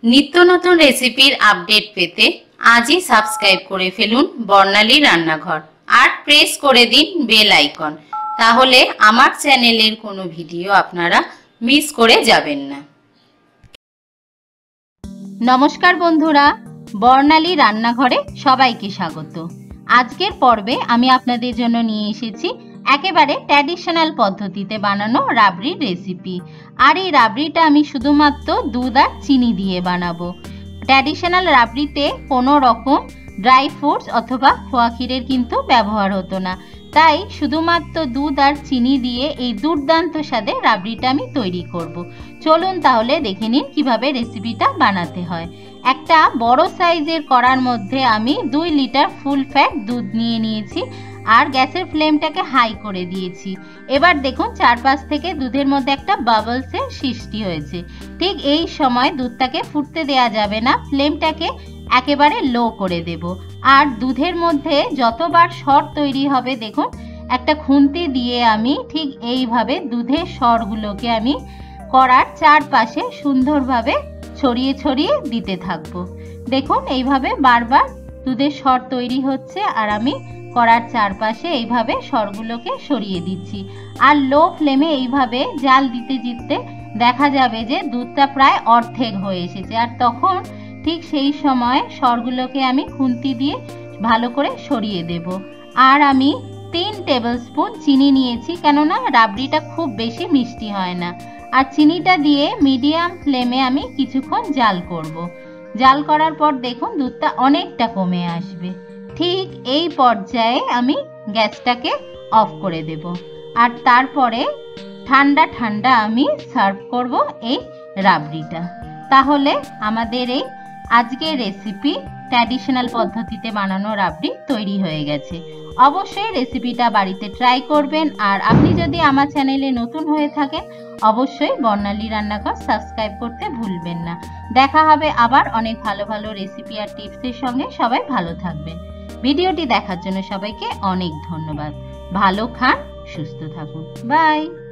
নিত্য নতুন রেসিপির আপডেট পেতে আজই সাবস্ক্রাইব করে ফেলুন বর্ণালী রান্নাঘর আর প্রেস করে দিন বেল আইকন, তাহলে আমার চ্যানেলের কোনো ভিডিও আপনারা মিস করে যাবেন না। নমস্কার বন্ধুরা, বর্ণালী রান্নাঘরে সবাইকে স্বাগত। আজকের পর্বে আমি আপনাদের জন্য নিয়ে এসেছি একেবারে ট্র্যাডিশনাল পদ্ধতিতে বানানো রাবড়ির রেসিপি। আর এই রাবড়িটা আমি শুধুমাত্র দুধ আর চিনি দিয়ে বানাবো। ট্র্যাডিশনাল রাবড়িতে কোনো রকম ড্রাই ফ্রুটস অথবা খোয়া ক্ষীরের কিন্তু ব্যবহার হতো না, তাই শুধুমাত্র দুধ আর চিনি দিয়ে এই দুর্দান্ত স্বাদে রাবড়িটা আমি তৈরি করব। চলুন তাহলে দেখে নিন কিভাবে রেসিপিটা বানাতে হয়। একটা বড় সাইজের কড়ার মধ্যে আমি 2 লিটার ফুল ফ্যাট দুধ নিয়ে নিয়েছি আর গ্যাসের ফ্লেমটাকে হাই করে দিয়েছি। এবার দেখুন চারপাশ থেকে দুধের মধ্যে একটা বাবলসের সৃষ্টি হয়েছে। ঠিক এই সময় দুধটাকে ফুটতে দেয়া যাবে না, ফ্লেমটাকে একেবারে লো করে দেব। আর দুধের মধ্যে যতবার সর তৈরি হবে দেখুন একটা খুন্তি দিয়ে আমি ঠিক এইভাবে দুধের সরগুলোকে আমি কড়ার চারপাশে সুন্দরভাবে ছড়িয়ে ছড়িয়ে দিতে থাকবো। দেখুন এইভাবে বারবার দুধের সর তৈরি হচ্ছে আর আমি কড়ার চারপাশে এইভাবে সরগুলোকে সরিয়ে দিচ্ছি। আর লো ফ্লেমে এইভাবে জাল দিতে দিতে দেখা যাবে যে দুধটা প্রায় অর্ধেক হয়ে এসেছে। আর তখন ঠিক সেই সময় সরগুলোকে আমি খুন্তি দিয়ে ভালো করে সরিয়ে দেব। আর আমি 3 টেবিল স্পুন চিনি নিয়েছি, কেননা রাবড়িটা খুব বেশি মিষ্টি হয় না। আর চিনিটা দিয়ে মিডিয়াম ফ্লেমে আমি কিছুক্ষণ জাল করব। জাল করার পর দেখুন দুধটা অনেকটা কমে আসবে। ঠিক এই পর্যায়ে আমি গ্যাসটাকে অফ করে দেব। আর তারপরে ঠান্ডা ঠান্ডা আমি সার্ভ করব এই রাবড়িটা। তাহলে আমাদের এই আজকের রেসিপি ট্র্যাডিশনাল পদ্ধতিতে বানানো রাবড়ি তৈরি হয়ে গেছে। অবশ্যই রেসিপিটা বাড়িতে ট্রাই করবেন। আর আপনি যদি আমার চ্যানেলে নতুন হয়ে থাকেন অবশ্যই বর্ণালী রান্নাঘর সাবস্ক্রাইব করতে ভুলবেন না। দেখা হবে আবার অনেক ভালো ভালো রেসিপি আর টিপসের সঙ্গে। সবাই ভালো থাকবেন। ভিডিওটি দেখার জন্য সবাইকে অনেক ধন্যবাদ। ভালো খান, সুস্থ থাকুন। বাই।